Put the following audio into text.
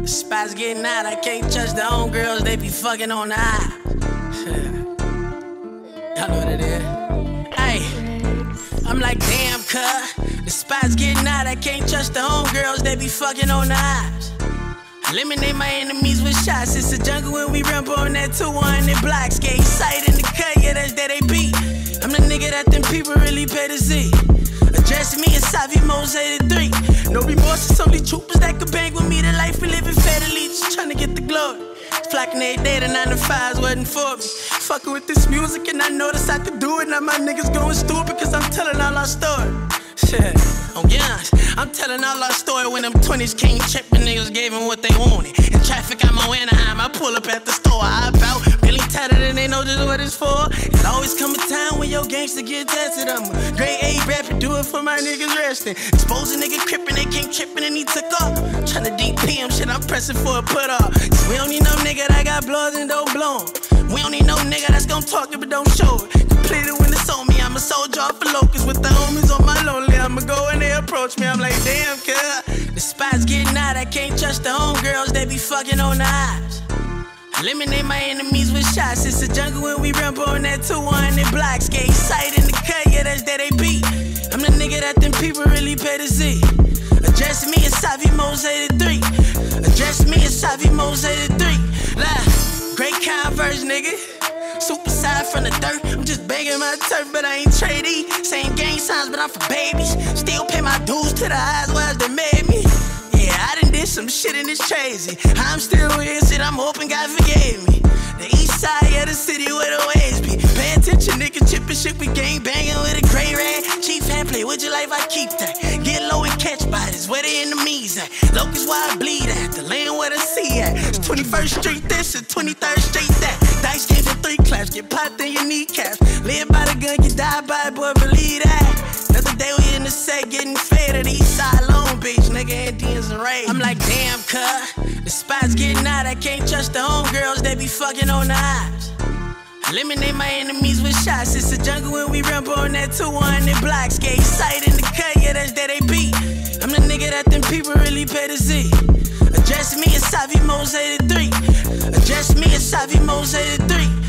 The spot's getting out, I can't trust the homegirls, they be fucking on the eye. Y'all know what it is. Hey, I'm like, damn, cuz. The spot's getting out, I can't trust the homegirls, they be fucking on the eyes. Eliminate my enemies with shots. It's a jungle when we rumble on that 200 block. Skate sight in the cut, yeah, that's that they beat. I'm the nigga that them people really pay to see. Address me and Saviii Mose 83. No remorse, it's only troopers that could bang with me. The life we living fairly, just trying to get the glory. Flocking every day, the 9 to 5s wasn't for me. Fucking with this music and I noticed I could do it. Now my niggas going stupid cause I'm telling all our story. Shit, I'm honest, I'm telling all our story. When them 20s came tripping, niggas gave them what they wanted. In traffic, I'm on Anaheim, I pull up at the store. I bout, really tatted and they know just what it's for. It always come a time when your gangster get tested. I'm a grade A rapper, do it for my niggas resting. Expose a nigga crippin', they came trippin' and he took off. Tryna DP him, shit, I'm pressing for a put off. We don't need no nigga that got bloods and don't blow 'em. We don't need no nigga that's gon' talk it but don't show it. Completed when it's on me, I'm a soldier off for locusts. With the homies on my lonely, I'ma go and they approach me. I'm like, damn, cuz. The spot's getting out, I can't trust the homegirls, they be fucking on the eyes. Eliminate my enemies with shots. It's a jungle when we rumble on that 200 block. Skate sight in the cut, yeah, that's that they beat. I'm the nigga that them people really pay to see. Address me and Saviii Mose 83. Address me and Saviii Mose 83. Great Converse, nigga. Super side from the dirt. I'm just begging my turf, but I ain't tradey. Same gang signs, but I'm for babies. Still pay my dues to the highs whereas they made me. Yeah, I done did some shit and it's crazy. I'm still here, shit, I'm hoping God forgave me. The east side of the city where the waves be. Pay attention, nigga, chippin' shit, we gang banging with a gray rag. Chief hand play with your life, I keep that. Get low and catch bodies, where the enemies at. Locust where I bleed at, the land where the sea at. It's 21st Street this and 23rd Street that. Dice games in 3 claps, get popped in your kneecaps. Live by the gun, get died by it, boy, believe that. Another day we in the set, getting fed at the east side, Long Beach, nigga, Indians and Ray. I'm like, damn, cuz. The spot's getting out, I can't trust the homegirls, they be fucking on the eyes. Eliminate my enemies with shots. It's a jungle when we rumble on that 200 block. Skate sight in the cut, yeah, that's that they beat. I'm the nigga that them people really pay to see. Address me and Saviii Mose 83. Address me and Saviii Mose 83.